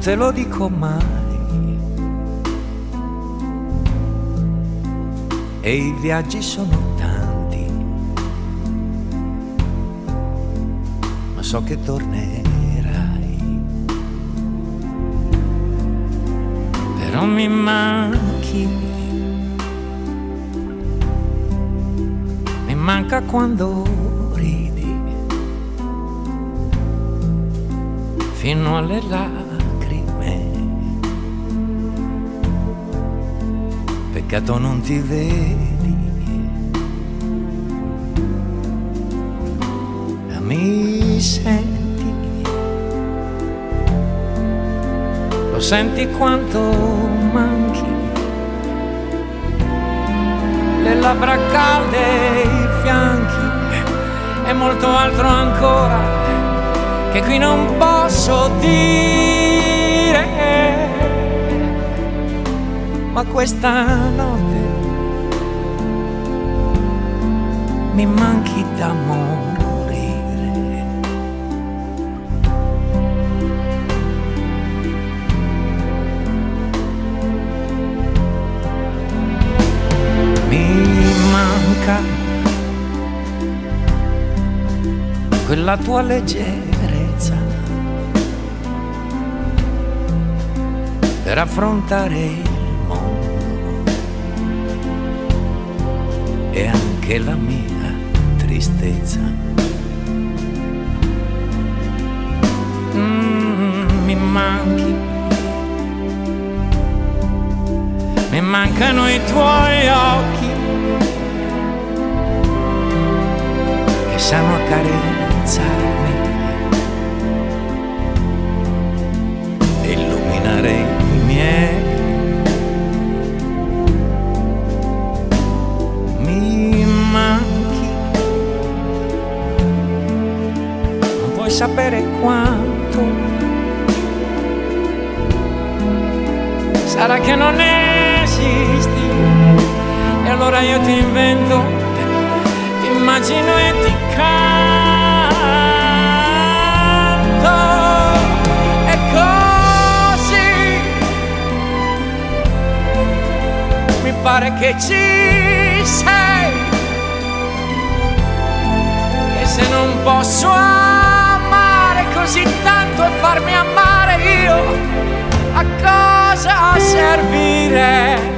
te lo dico mai. E i viaggi sono tanti, ma so che tornerai. Però mi manchi, mi manca quando ridi fino alle lacrime. Peccato non ti vedi, mi senti, lo senti quanto manchi, le labbra calde, i fianchi e molto altro ancora che qui non posso dire. Ma questa notte mi manchi da morire. Mi manca quella tua leggerezza per affrontare e anche la mia tristezza. Mi manchi, mi mancano i tuoi occhi che sanno accarezzarmi e illuminare i miei. Sapere quanto sarà che non esisti e allora io ti invento, ti immagino e ti canto e così mi pare che ci sei e se non posso così tanto e farmi amare io, a cosa servirei?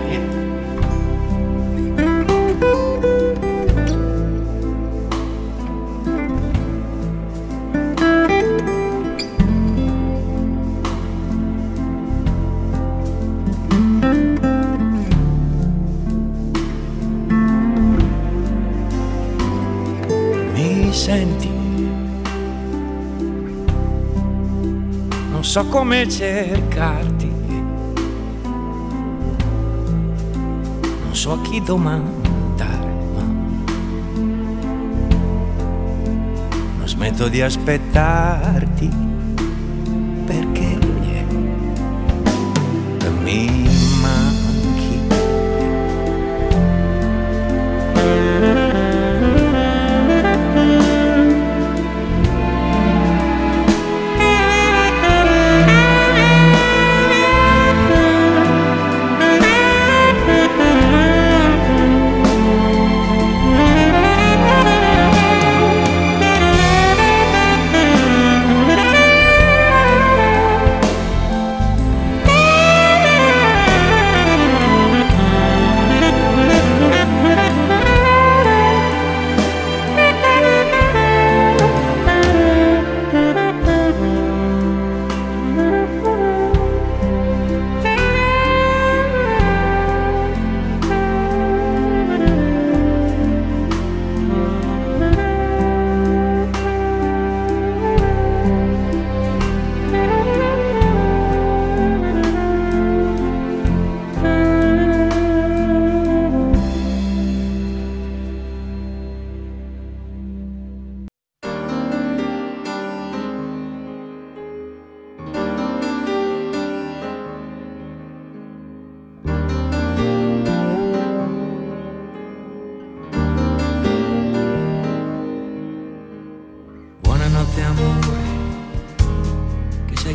Mi senti? Non so come cercarti, non so a chi domandare, ma non smetto di aspettarti perché mi manchi.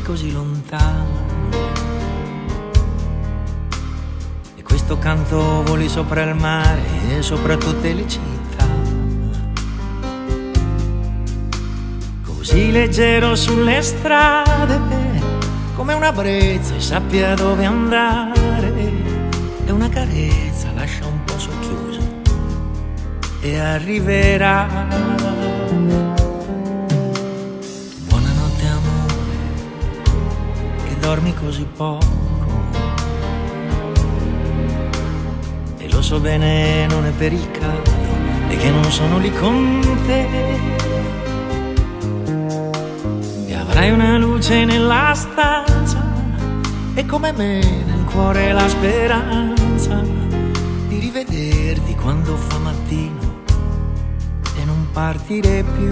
così lontano. E questo canto voli sopra il mare e sopra tutte le città, così leggero sulle strade, come una brezza e sappia dove andare. E una carezza lascia un po' socchiuso e arriverà. Buonanotte amore, che dormi così poco, e lo so bene non è per il caldo e che non sono lì con te. E avrai una luce nella stanza e come me nel cuore la speranza di rivederti quando fa mattino e non partire più.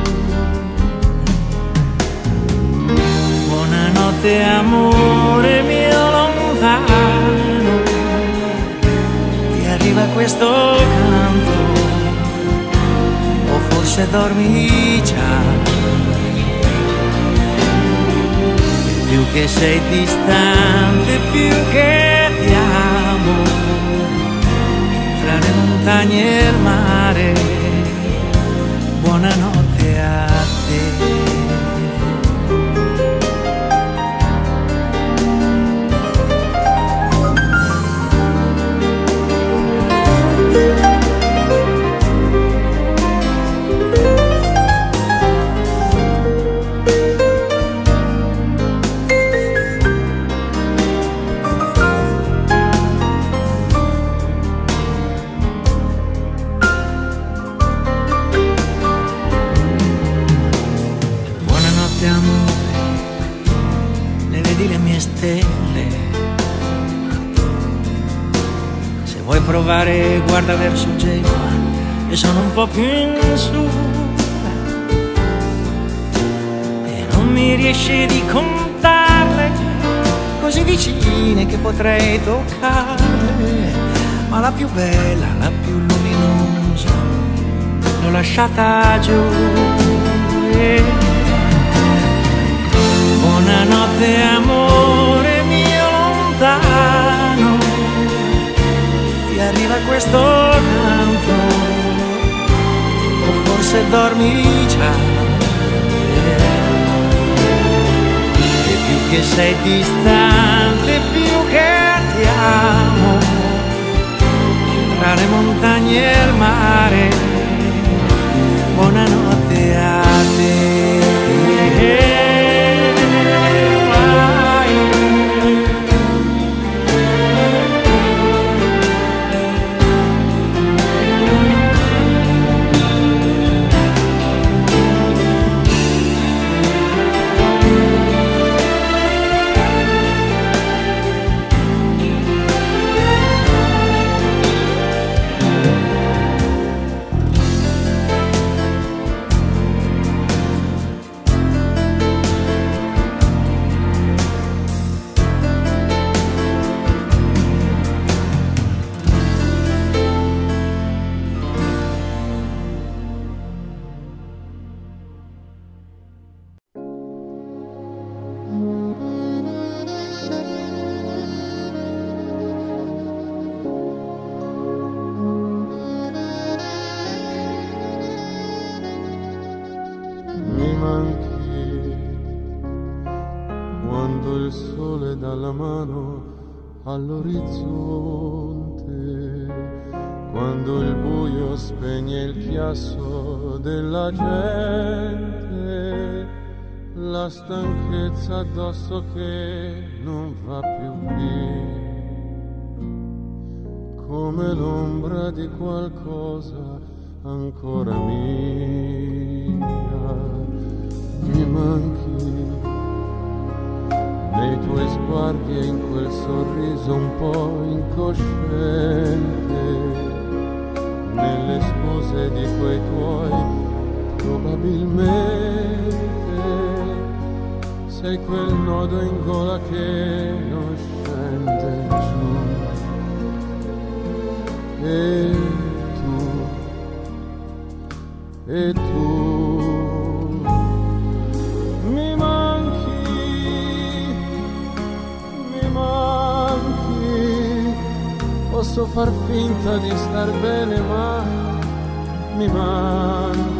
Buonanotte amore mio lontano, ti arriva questo canto o forse dormi già. Più che sei distante, più che ti amo, tra le montagne e il mare. Buonanotte a te. Se vuoi provare guarda verso Genova e sono un po' più in su, e non mi riesci di contarle, così vicine che potrei toccarle, ma la più bella, la più luminosa l'ho lasciata giù. Buonanotte amore mio lontano, ti arriva questo canto o forse dormi già. E più che sei distante, più che ti amo, tra le montagne e il mare. Buonanotte a te. Quando il sole dà la mano all'orizzonte, quando il buio spegne il chiasso della gente, la stanchezza addosso che non va più via, come l'ombra di qualcosa ancora mia. Mi manchi nei tuoi sguardi e in quel sorriso un po' incosciente, nelle scuse di quei tuoi probabilmente sei quel nodo in gola che non scende giù. E tu mi manchi posso far finta di star bene, ma mi manca.